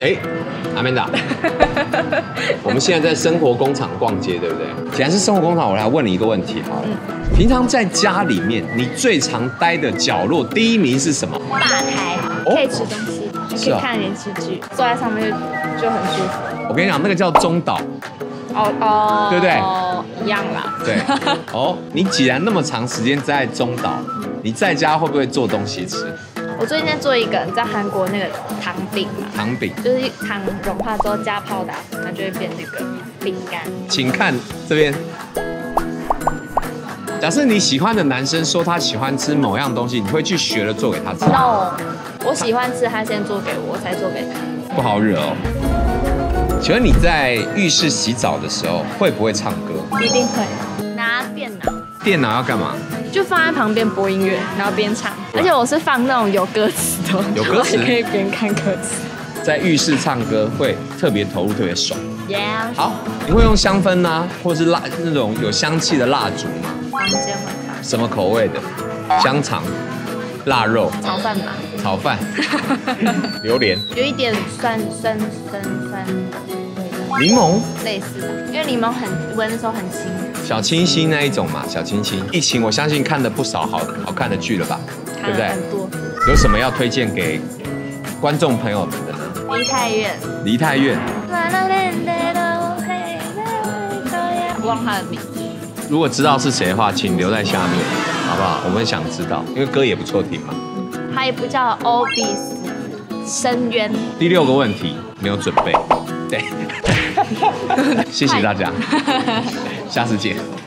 哎，阿曼达，我们现在在生活工厂逛街，对不对？既然是生活工厂，我来问你一个问题好了。平常在家里面，你最常待的角落第一名是什么？ 吧台，可以吃东西，可以看电视剧，坐在上面就很舒服。 我跟你讲，那个叫中岛。 哦， 对不对？ 一样啦。 对。哦，你既然那么长时间在中岛，你在家会不会做东西吃？ 我最近在做一个，你知道韩国那个糖饼吗？ 糖饼就是糖融化之后加泡打粉，它就会变那个饼干。 请看这边。假设你喜欢的男生说他喜欢吃某样东西，你会去学了做给他吃 ？No， 我喜欢吃，他先做给我，我才做给他。 不好惹哦。请问你在浴室洗澡的时候会不会唱歌？ 一定会。拿电脑。 电脑要干嘛？ 就放在旁边播音乐，然后边唱。而且我是放那种有歌词的， 有歌词可以边看歌词。 在浴室唱歌会特别投入，特别爽。 Yeah。 好，你会用香氛啊，或是那种有香气的蜡烛吗？ 房间会放。 什么口味的？香肠、腊肉、 炒饭吧。 炒饭、榴莲， 有一点酸的味道。 柠檬， 类似的，因为柠檬闻的时候很清。 小清新那一种嘛，小清新。疫情我相信看了不少好看的剧了吧？对不对？ 很多。 有什么要推荐给观众朋友们的呢？ 梨泰院。 梨泰院。 忘他的名字。 如果知道是谁的话，请留在下面，好不好？我们想知道，因为歌也不错听嘛。 它也不叫 Obis 深渊。 第6个问题没有准备，对，谢谢大家，下次见。